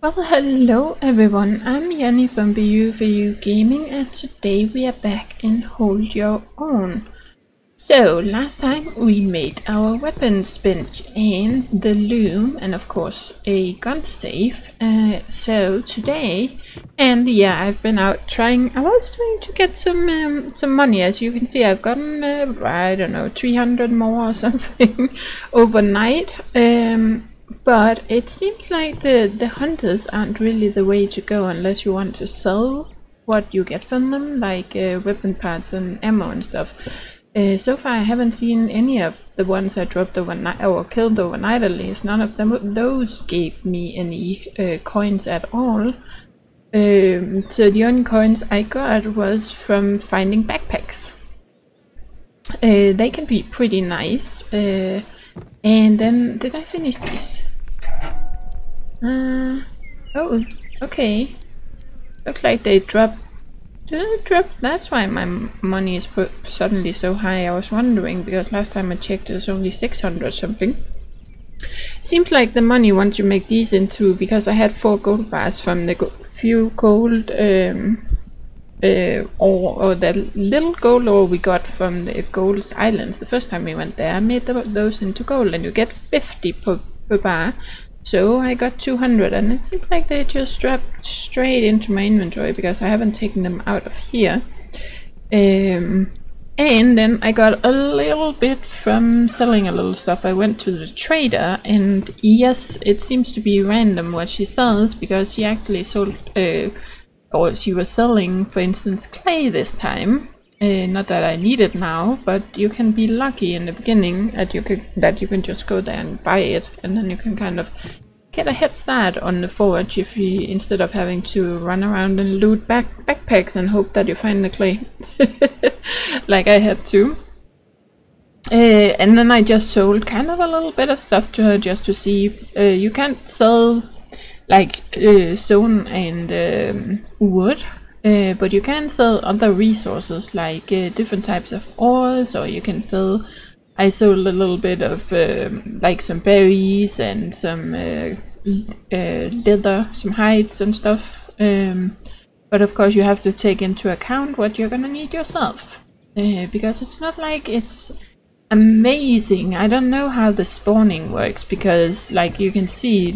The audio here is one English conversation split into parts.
Well, hello everyone, I'm Jenny from BU Gaming, and today we are back in Hold Your Own. So, last time we made our weapons bench and the loom, and of course a gun safe. So today, and yeah, I've been out trying. I was trying to get some money. As you can see, I've gotten I don't know, 300 more or something overnight. But it seems like the hunters aren't really the way to go unless you want to sell what you get from them, like weapon parts and ammo and stuff. So far I haven't seen any of the ones I dropped overnight, or killed overnight at least. None of those gave me any coins at all. So the only coins I got was from finding backpacks. They can be pretty nice. And then, did I finish these? Oh, okay. Looks like they dropped. Did it drop? That's why my money is suddenly so high. I was wondering, because last time I checked it was only 600 something. Seems like the money once you make these into, because I had 4 gold bars from the few gold or that little gold ore we got from the Gold Islands the first time we went there. I made those into gold, and you get 50 per bar. So I got 200, and it seems like they just dropped straight into my inventory because I haven't taken them out of here. And then I got a little bit from selling a little stuff. I went to the trader, and yes, it seems to be random what she sells, because she actually sold, or she was selling, for instance, clay this time. Not that I need it now, but you can be lucky in the beginning that you can just go there and buy it, and then you can kind of get a head start on the forge if you, instead of having to run around and loot backpacks and hope that you find the clay, like I had to. And then I just sold kind of a little bit of stuff to her just to see. You can't sell like stone and wood. But you can sell other resources like different types of ores, or you can sell. I sold a little bit of like some berries and some leather, some hides and stuff. But of course you have to take into account what you're gonna need yourself, because it's not like it's amazing. I don't know how the spawning works, because like you can see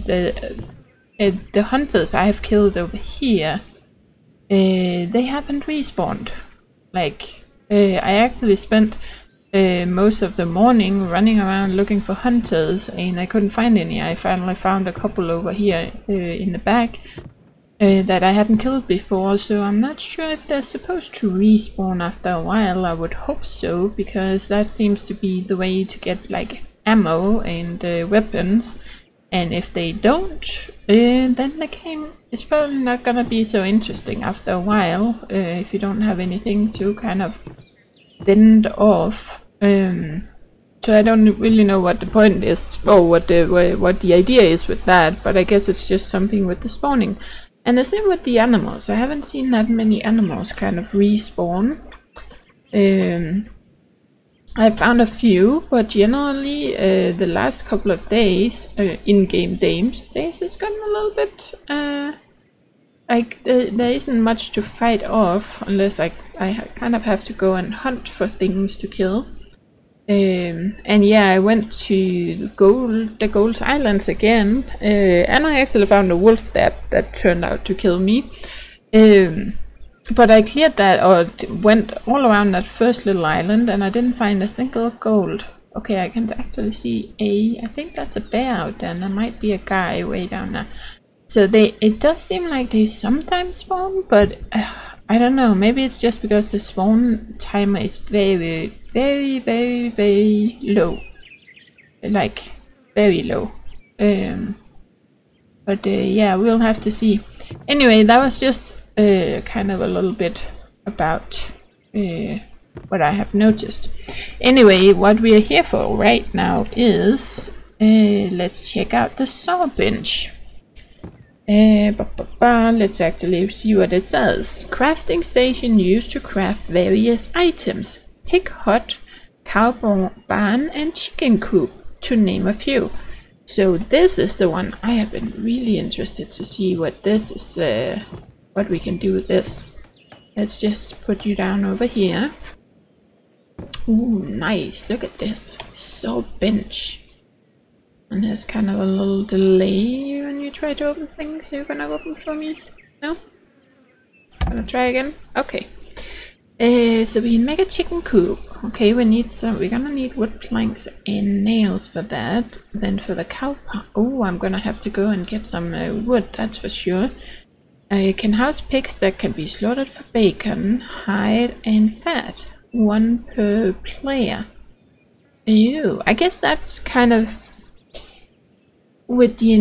the hunters I have killed over here. They haven't respawned. Like, I actually spent most of the morning running around looking for hunters, and I couldn't find any. I finally found a couple over here in the back that I hadn't killed before, so I'm not sure if they're supposed to respawn after a while. I would hope so, because that seems to be the way to get like ammo and weapons. And if they don't, then the game is probably not gonna be so interesting after a while, if you don't have anything to kind of fend off. So I don't really know what the point is, or what the idea is with that, but I guess it's just something with the spawning. And the same with the animals. I haven't seen that many animals kind of respawn. I found a few, but generally the last couple of days, in-game days, has gotten a little bit like there isn't much to fight off, unless I kind of have to go and hunt for things to kill. And yeah, I went to the Gold Islands again, and I actually found a wolf that turned out to kill me. But I cleared that, or went all around that first little island, and I didn't find a single gold. Okay, I can actually see I think that's a bear out there, and there might be a guy way down there. So it does seem like they sometimes spawn, but I don't know, maybe it's just because the spawn timer is very, very, very, very low. Like, very low. But yeah, we'll have to see. Anyway, that was just kind of a little bit about what I have noticed. Anyway, what we are here for right now is let's check out the saw bench. Let's actually see what it says. Crafting station used to craft various items. Pig hut, cow barn, and chicken coop, to name a few. So this is the one I have been really interested to see what this is, what we can do with this. Let's just put you down over here. Ooh, nice, look at this. So bench. And there's kind of a little delay when you try to open things. You're gonna open for me? No? Gonna try again? Okay. So we can make a chicken coop. Okay, we're gonna need wood planks and nails for that. Then for the cow oh, I'm gonna have to go and get some wood, that's for sure. You can house pigs that can be slaughtered for bacon, hide, and fat. 1 per player. Ew, I guess that's kind of with the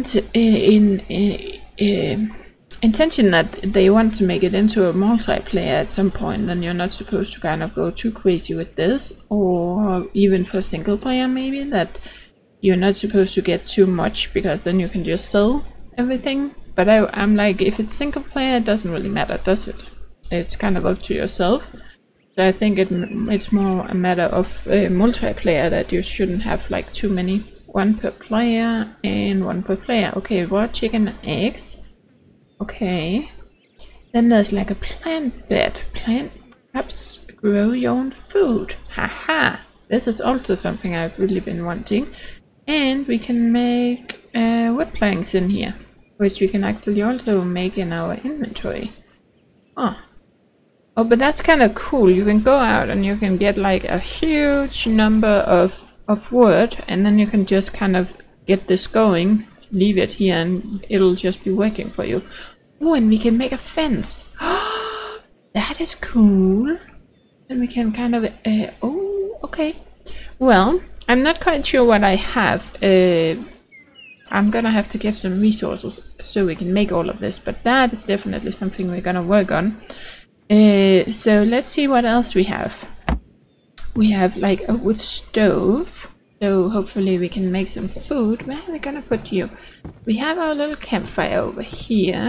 intention that they want to make it into a multiplayer at some point, and you're not supposed to kind of go too crazy with this, or even for single player maybe, that you're not supposed to get too much because then you can just sell everything. But I'm like, if it's single player, it doesn't really matter, does it? It's kind of up to yourself. So I think it's more a matter of multiplayer, that you shouldn't have like too many. 1 per player and 1 per player. Okay, raw chicken and eggs. Okay. Then there's like a plant bed. Plant crops, grow your own food. Haha. This is also something I've really been wanting. And we can make wood planks in here, which we can actually also make in our inventory. Oh, but that's kind of cool. You can go out and you can get like a huge number of wood, and then you can just kind of get this going, leave it here, and it'll just be working for you. Oh, and we can make a fence. That is cool. And we can kind of oh, okay. Well, I'm not quite sure what I have. I'm gonna have to get some resources so we can make all of this, but that is definitely something we're gonna work on. So let's see what else we have. We have like a wood stove, so hopefully we can make some food. Where are we gonna put you? We have our little campfire over here,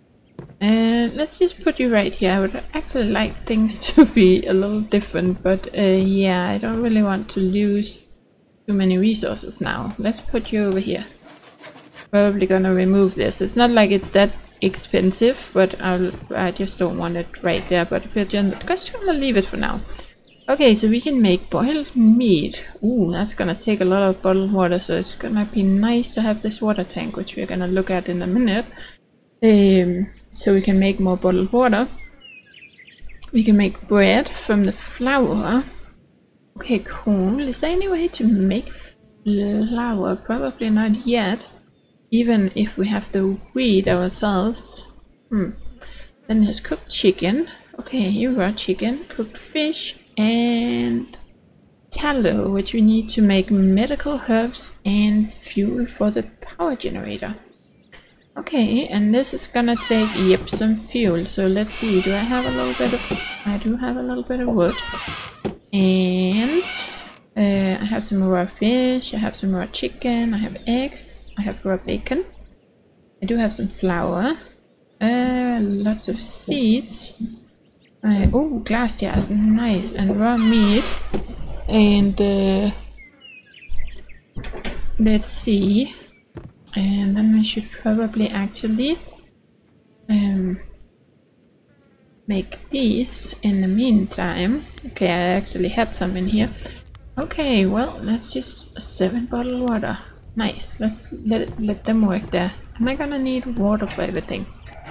and let's just put you right here. I would actually like things to be a little different, but yeah, I don't really want to lose too many resources now. Let's put you over here. Probably gonna remove this. It's not like it's that expensive, but I just don't want it right there, but we're just gonna leave it for now. Okay, so we can make boiled meat. Ooh, that's gonna take a lot of bottled water, so it's gonna be nice to have this water tank, which we're gonna look at in a minute. So we can make more bottled water. We can make bread from the flour. Okay, cool. Is there any way to make flour? Probably not yet. Even if we have the wheat ourselves. Then there's cooked chicken. Okay, here raw chicken, cooked fish, and tallow, which we need to make medical herbs and fuel for the power generator. Okay, and this is gonna take, yep, some fuel. So let's see, do I have a little bit of, I do have a little bit of wood. And I have some raw fish, I have some raw chicken, I have eggs, I have raw bacon. I do have some flour, lots of seeds. Oh, glass jars, nice, and raw meat. And let's see. And then I should probably actually make these in the meantime. Okay, I actually had some in here. Okay, well, let's just 7 bottled water. Nice. Let's let them work there. Am I gonna need water for everything?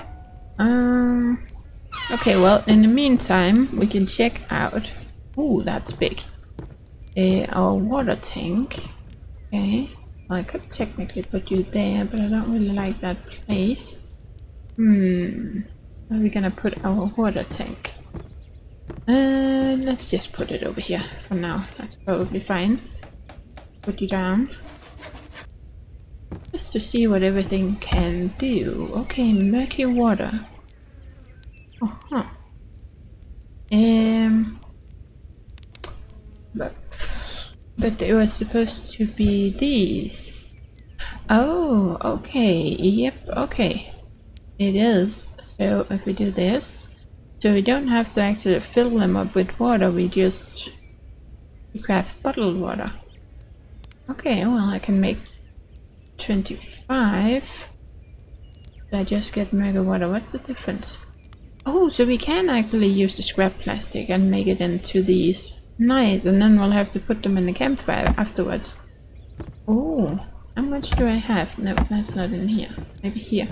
Okay, well, in the meantime, we can check out. Ooh, that's big. Our water tank. Okay. Well, I could technically put you there, but I don't really like that place. Where are we gonna put our water tank? Let's just put it over here for now. That's probably fine. Put you down. Just to see what everything can do. Okay, murky water. Uh-huh. But they were supposed to be these. Oh, okay. Yep, okay. It is. So if we do this, so we don't have to actually fill them up with water, we just craft bottled water. Okay, well, I can make 25. I just get murky water. What's the difference? Oh, so we can actually use the scrap plastic and make it into these. Nice, and then we'll have to put them in the campfire afterwards. Oh, how much do I have? No, that's not in here. Maybe here.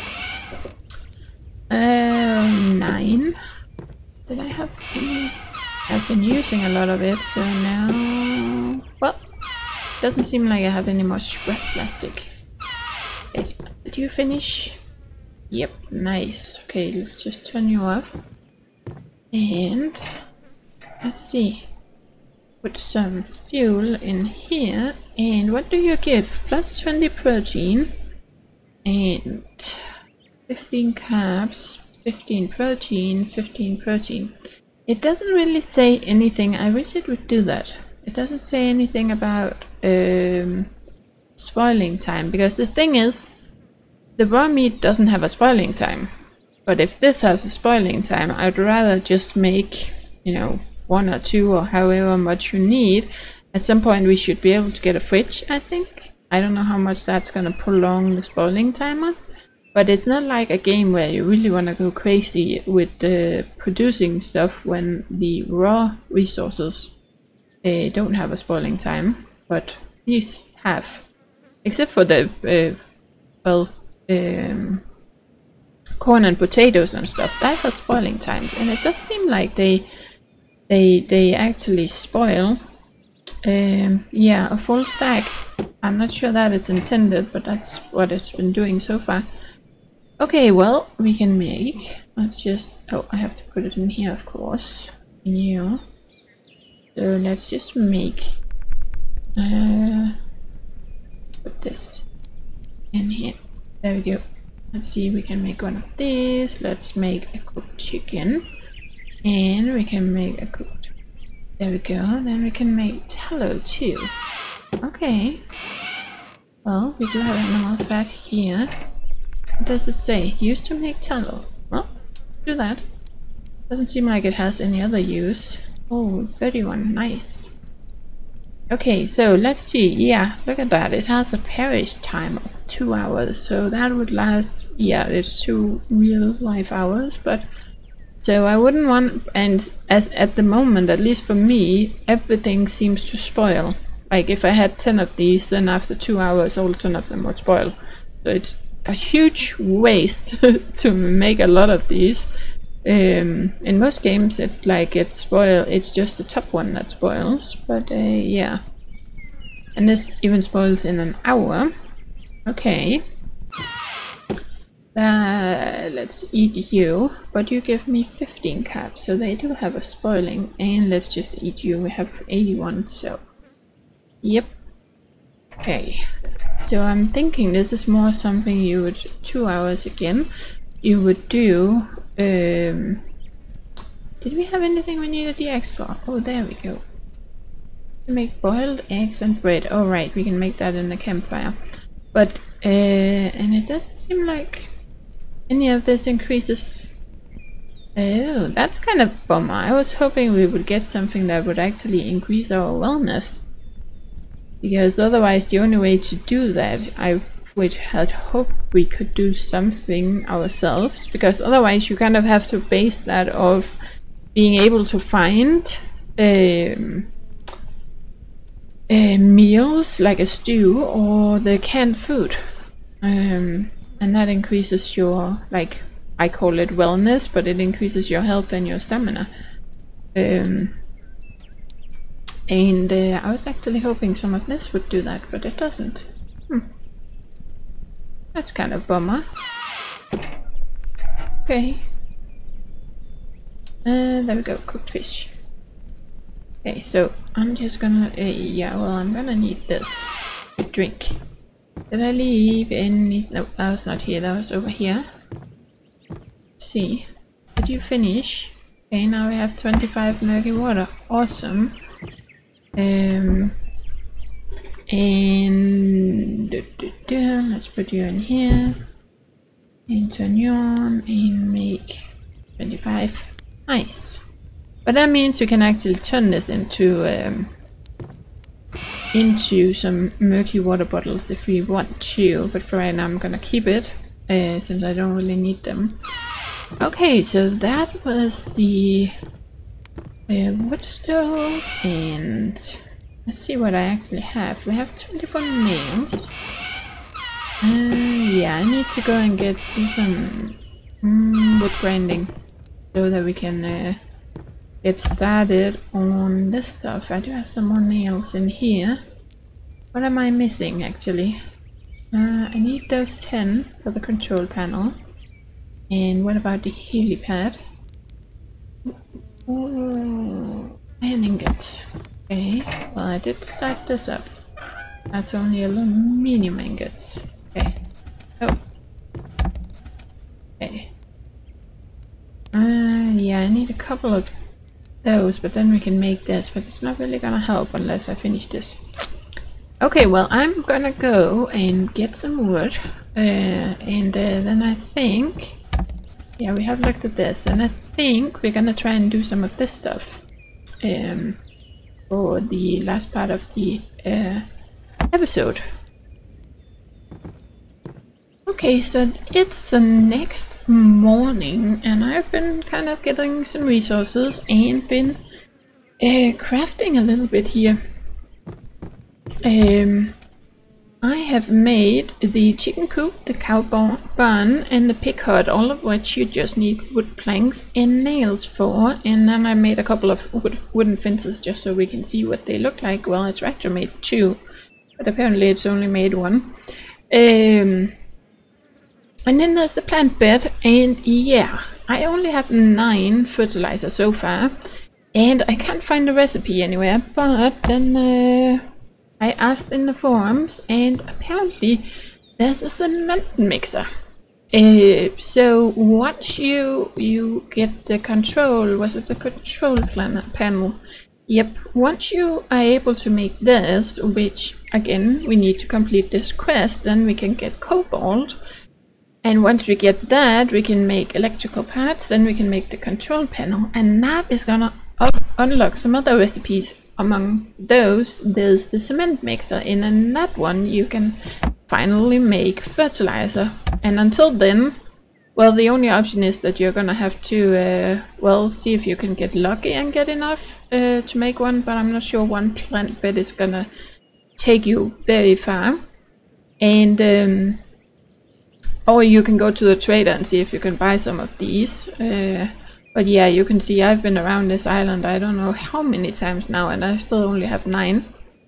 9. Did I have any? I've been using a lot of it, so now... Well, doesn't seem like I have any more scrap plastic. Okay, did you finish? Yep, nice. Okay, let's just turn you off. And... let's see. Put some fuel in here. And what do you give? Plus 20 protein. And 15 carbs. 15 protein. 15 protein. It doesn't really say anything. I wish it would do that. It doesn't say anything about spoiling time. Because the thing is, the raw meat doesn't have a spoiling time. But if this has a spoiling time, I'd rather just make, you know, 1 or 2 or however much you need. At some point we should be able to get a fridge, I think. I don't know how much that's gonna prolong the spoiling timer. But it's not like a game where you really want to go crazy with producing stuff when the raw resources don't have a spoiling time. But these have. Except for the, corn and potatoes and stuff. That has spoiling times. And it does seem like they actually spoil. Yeah, a full stack. I'm not sure that it's intended, but that's what it's been doing so far. Okay, well, we can make, let's just, oh, I have to put it in here, of course, new. So let's just make, put this in here. There we go. Let's see, we can make one of these. Let's make a cooked chicken. And we can make a cooked, there we go. Then we can make tallow too. Okay. Well, we do have animal fat here. What does it say? Used to make tallow. Well, do that. Doesn't seem like it has any other use. Oh, 31. Nice. Okay, so let's see. Yeah, look at that. It has a perish time of 2 hours. So that would last... yeah, it's 2 real life hours. But... so I wouldn't want... and as at the moment, at least for me, everything seems to spoil. Like if I had 10 of these, then after 2 hours, all 10 of them would spoil. So it's a huge waste to make a lot of these. In most games it's like it's just the top one that spoils, but yeah. And this even spoils in an hour. Okay. Let's eat you, but you give me 15 carbs, so they do have a spoiling. And let's just eat you, we have 81, so yep. Okay, so I'm thinking this is more something you would, 2 hours again, you would do, did we have anything we needed the eggs for? Oh, there we go. To make boiled eggs and bread. Oh right, we can make that in the campfire. But, and it doesn't seem like any of this increases. Oh, that's kind of a bummer. I was hoping we would get something that would actually increase our wellness. Because otherwise the only way to do that, I would had hoped we could do something ourselves. Because otherwise you kind of have to base that off being able to find meals like a stew or the canned food. And that increases your, like, I call it wellness, but it increases your health and your stamina. And I was actually hoping some of this would do that, but it doesn't. That's kind of a bummer. Okay. There we go, cooked fish. Okay, so I'm just gonna... yeah, well, I'm gonna need this. A drink. Did I leave any... no, that was not here, that was over here. Let's see. Did you finish? Okay, now we have 25 murky water. Awesome. And let's put you in here and turn you on and make 25. Nice. But that means we can actually turn this into into some murky water bottles if we want to, but for right now I'm gonna keep it since I don't really need them. Okay, so that was the wood stove, and let's see what I actually have. We have 24 nails. Yeah, I need to go and do some wood grinding so that we can get started on this stuff. I do have some more nails in here. What am I missing actually? I need those 10 for the control panel. And what about the helipad? Oh, iron ingots. Okay, well I did start this up. That's only aluminium ingots. Okay. Oh. Okay. Yeah, I need a couple of those, but then we can make this, but it's not really gonna help unless I finish this. Okay, well I'm gonna go and get some wood, and then I think, yeah, we have looked at this, and I think we're gonna try and do some of this stuff for the last part of the episode. Okay, so it's the next morning, and I've been kind of getting some resources and been crafting a little bit here. I have made the chicken coop, the cow barn, and the pig hut, all of which you just need wood planks and nails for. And then I made a couple of wooden fences just so we can see what they look like. Well, it's actually made 2, but apparently it's only made 1. And then there's the plant bed, and yeah, I only have 9 fertilizer so far, and I can't find the recipe anywhere, but then I asked in the forums, and apparently there's a cement mixer. So once you get the control, was it the control panel? Yep, once you are able to make this, which again, we need to complete this quest, then we can get cobalt. And once we get that, we can make electrical parts, then we can make the control panel, and that is gonna unlock some other recipes. Among those, there's the cement mixer, and in that one you can finally make fertilizer. And until then, well, the only option is that you're gonna have to, well, see if you can get lucky and get enough to make one, but I'm not sure one plant bed is gonna take you very far. And or you can go to the trader and see if you can buy some of these. But yeah, you can see I've been around this island I don't know how many times now, and I still only have 9.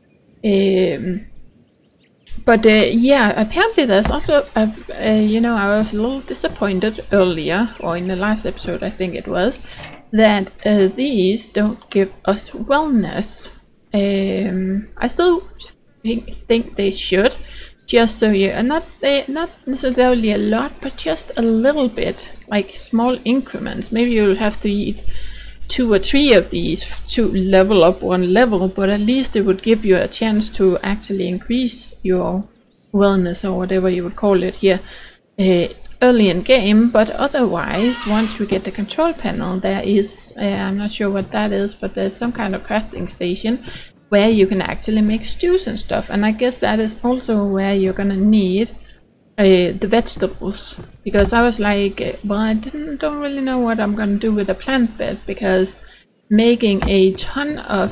But yeah, apparently there's also, you know, I was a little disappointed earlier, or in the last episode I think it was, that these don't give us wellness. I still think they should. Just so you, and not necessarily a lot, but just a little bit, like small increments. Maybe you'll have to eat 2 or 3 of these to level up 1 level, but at least it would give you a chance to actually increase your wellness, or whatever you would call it here, early in game. But otherwise, once we get the control panel, there is, I'm not sure what that is, but there's some kind of crafting station where you can actually make stews and stuff, and I guess that is also where you're gonna need the vegetables, because I was like, well, I don't really know what I'm gonna do with a plant bed, because making a ton of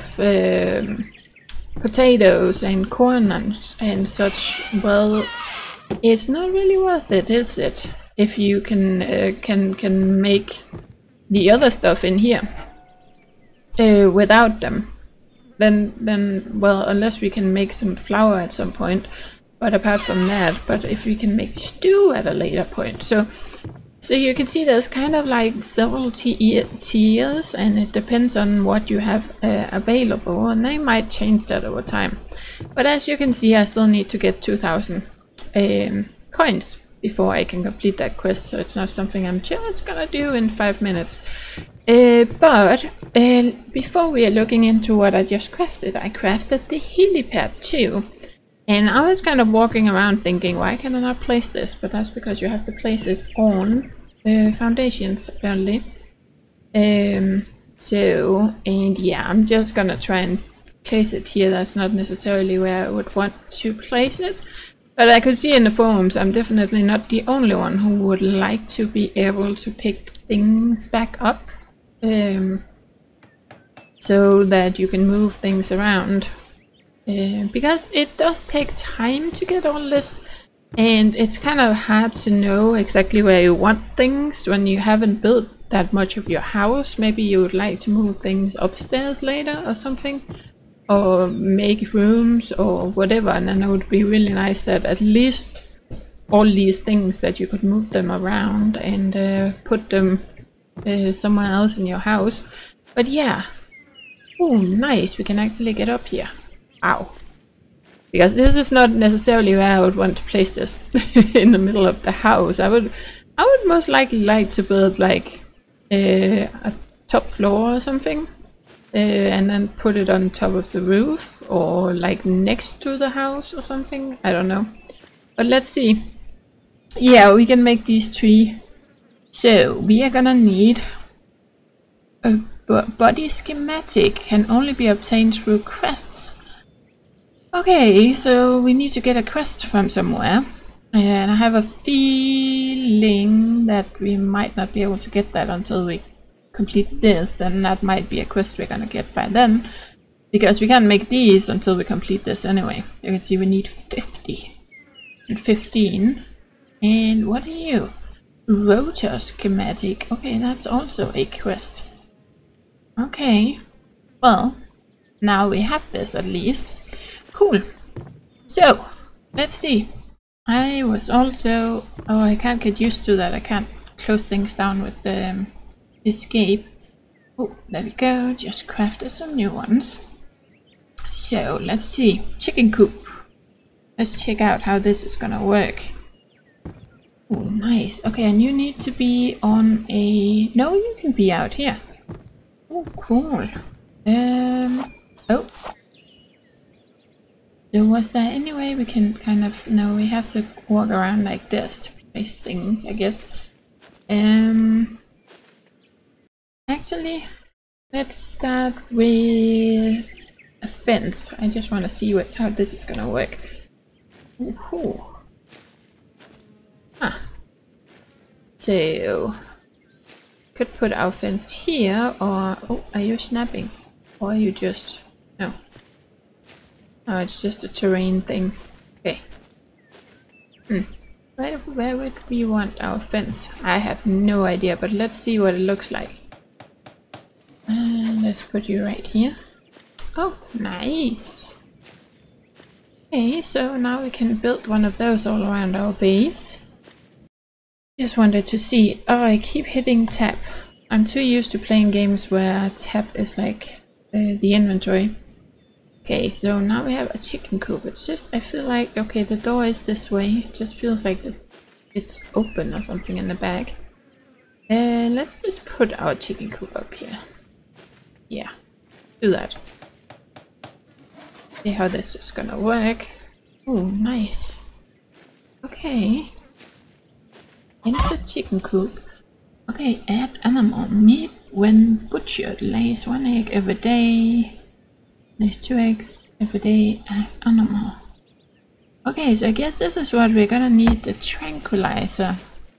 potatoes and corn and such, well, it's not really worth it, is it? If you can make the other stuff in here without them. Then well, unless we can make some flour at some point, but apart from that, but if we can make stew at a later point. So you can see there's kind of like several tiers, and it depends on what you have available, and they might change that over time. But as you can see, I still need to get 2,000 coins before I can complete that quest, so it's not something I'm just gonna do in 5 minutes. But before we are looking into what I just crafted, I crafted the helipad too. And I was kind of walking around thinking, why can I not place this? But that's because you have to place it on foundations, apparently. So, and yeah, I'm just gonna try and place it here. That's not necessarily where I would want to place it. But I could see in the forums I'm definitely not the only one who would like to be able to pick things back up. So that you can move things around. Because it does take time to get all this. And it's kind of hard to know exactly where you want things when you haven't built that much of your house. Maybe you would like to move things upstairs later or something. Or make rooms or whatever, and then it would be really nice that at least all these things that you could move them around and put them somewhere else in your house. But yeah, oh nice, we can actually get up here. Wow, because this is not necessarily where I would want to place this in the middle of the house. I would most likely like to build like a top floor or something. And then put it on top of the roof or like next to the house or something. I don't know. But let's see. Yeah, we can make these 3. So we are gonna need a body schematic. Can only be obtained through quests. Okay, so we need to get a quest from somewhere. And I have a feeling that we might not be able to get that until we complete this. Then that might be a quest we're gonna get by then, because we can't make these until we complete this anyway. You can see we need 50 and 15. And what are you? Rotor schematic. Okay, that's also a quest. Okay, well, now we have this at least. Cool. So let's see. I was also, oh, I can't get used to that. I can't close things down with the escape. Oh, there we go. Just crafted some new ones. So let's see. Chicken coop. Let's check out how this is gonna work. Oh, nice. Okay, and you need to be on a... No, you can be out here. Oh, cool. Oh. So was there any way we can kind of... No, we have to walk around like this to place things, I guess. Actually, let's start with a fence. I just want to see how this is gonna work. Ooh. Ah. So, could put our fence here, or... Oh, are you snapping? Or are you just... No. Oh, it's just a terrain thing. Okay. Where would we want our fence? I have no idea, but let's see what it looks like. Let's put you right here. Oh, nice! Okay, so now we can build one of those all around our base. Just wanted to see... Oh, I keep hitting tab. I'm too used to playing games where tab is like the inventory. Okay, so now we have a chicken coop. It's just, I feel like, okay, the door is this way. It just feels like it's open or something in the back. Let's just put our chicken coop up here. Yeah, do that. See how this is gonna work. Oh, nice. Okay. Into chicken coop. Okay, add animal meat when butchered. Lays 1 egg every day. Lays 2 eggs every day. Add animal. Okay, so I guess this is what we're gonna need the tranquilizer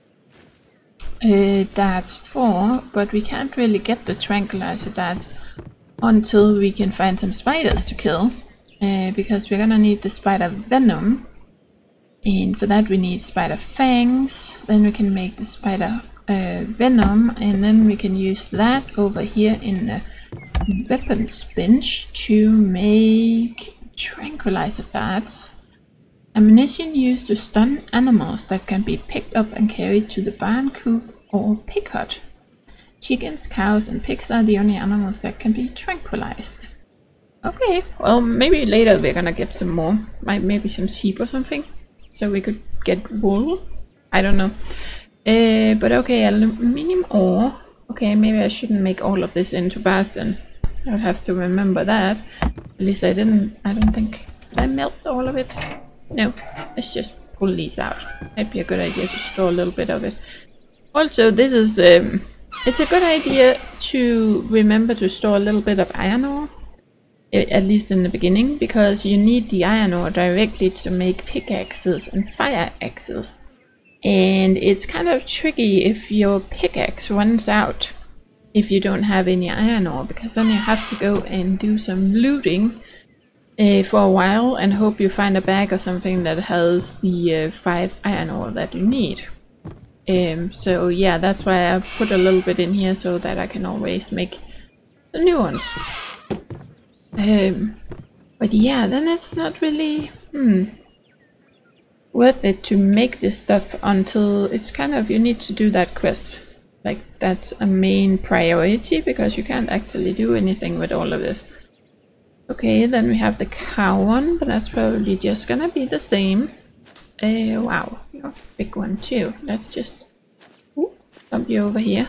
darts for, but we can't really get the tranquilizer darts until we can find some spiders to kill, because we're gonna need the spider venom, and for that we need spider fangs. Then we can make the spider venom, and then we can use that over here in the weapons bench to make tranquilizer darts. Ammunition used to stun animals that can be picked up and carried to the barn coop or pig hut. Chickens, cows and pigs are the only animals that can be tranquilized. Okay, well maybe later we're gonna get some more. Maybe some sheep or something. So we could get wool. I don't know. But okay, aluminium ore. Okay, maybe I shouldn't make all of this into bars then. I'll have to remember that. At least I don't think... Did I melt all of it? No, let's just pull these out. Might be a good idea to store a little bit of it. Also, this is... it's a good idea to remember to store a little bit of iron ore. at least in the beginning, because you need the iron ore directly to make pickaxes and fire axes. And it's kind of tricky if your pickaxe runs out if you don't have any iron ore, because then you have to go and do some looting for a while and hope you find a bag or something that has the 5 iron ore that you need. So yeah, that's why I put a little bit in here so that I can always make the new ones. But yeah, then it's not really worth it to make this stuff until it's kind of, you need to do that quest. Like, that's a main priority, because you can't actually do anything with all of this. Okay, then we have the cow one, but that's probably just gonna be the same. Wow, you're a big one too. Let's just dump you over here.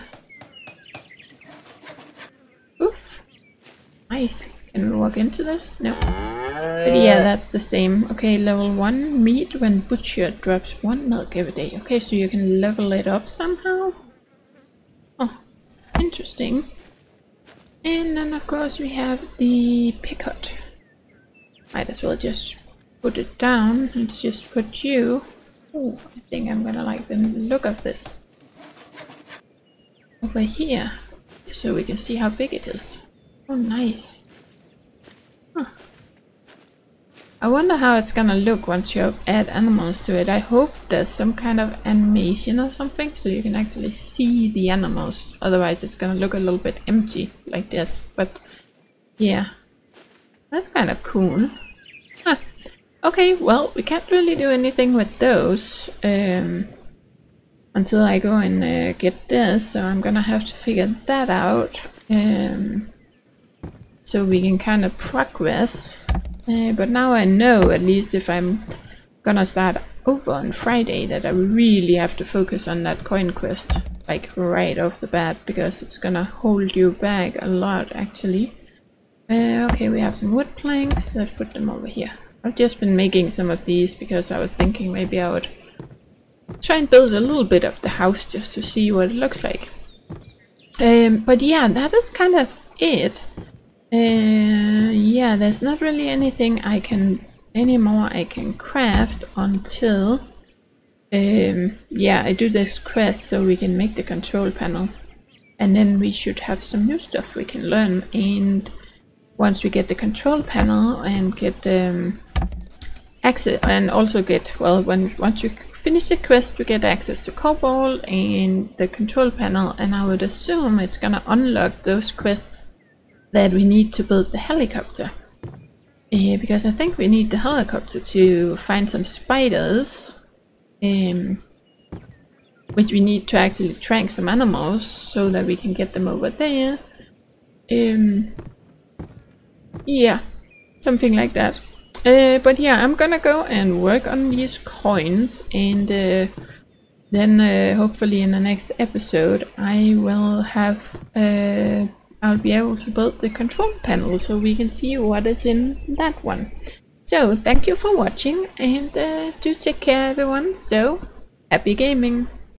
Oof. Nice. Can we walk into this? No. But yeah, that's the same. Okay, level 1 meat when butchered drops 1 milk every day. Okay, so you can level it up somehow. Oh, interesting. And then of course we have the picot. Might as well just put it down. Let's just put you. Oh, I think I'm gonna like the look of this over here, so we can see how big it is. Oh, nice. Huh. I wonder how it's gonna look once you add animals to it. I hope there's some kind of animation or something so you can actually see the animals. Otherwise it's gonna look a little bit empty like this. But yeah, that's kind of cool. Huh. Okay, well, we can't really do anything with those until I go and get this. So I'm gonna have to figure that out. So we can kind of progress. But now I know, at least if I'm gonna start over on Friday, that I really have to focus on that coin quest, like right off the bat, because it's gonna hold you back a lot actually. Okay, we have some wood planks. Let's put them over here. I've just been making some of these because I was thinking maybe I would try and build a little bit of the house just to see what it looks like. But yeah, that is kind of it. Yeah, there's not really anything I can craft until yeah, I do this quest so we can make the control panel, and then we should have some new stuff we can learn. And once we get the control panel and get access, and also get, well, once you finish the quest we get access to cobalt and the control panel, and I would assume it's gonna unlock those quests that we need to build the helicopter. Because I think we need the helicopter to find some spiders, which we need to actually track some animals so that we can get them over there. Yeah, something like that. But yeah, I'm gonna go and work on these coins, and then hopefully in the next episode I will have I'll be able to build the control panel so we can see what is in that one. So thank you for watching, and do take care everyone. So happy gaming!